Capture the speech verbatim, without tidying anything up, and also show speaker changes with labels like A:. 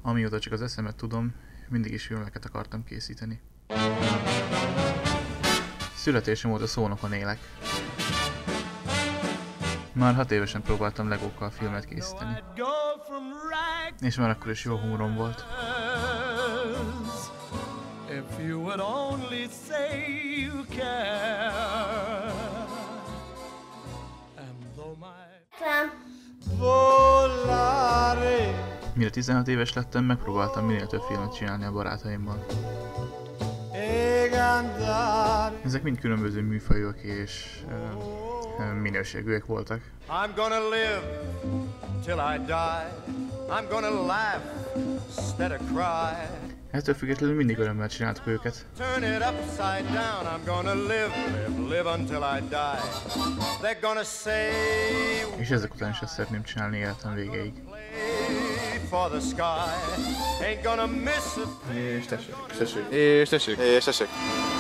A: Amióta csak az eszemet tudom, mindig is filmeket akartam készíteni. Születésem óta Szónokon élek. Már hat évesen próbáltam legókkal filmet készíteni. És már akkor is jó humorom volt. Mire tizenhat éves lettem, megpróbáltam minél több filmet csinálni a barátaimmal. Ezek mind különböző műfajok és uh, minőségűek voltak. I'm gonna live till I die. I'm gonna laugh instead of cry. Ettől függetlenül mindig örömmel csináltuk őket. Turn it upside down. I'm gonna live, live, live until I die. They're gonna say. És ezek után is azt szeretném csinálni életem végéig. For the sky. Ain't gonna miss it. És tessék, tessék. És tessék. És tessék.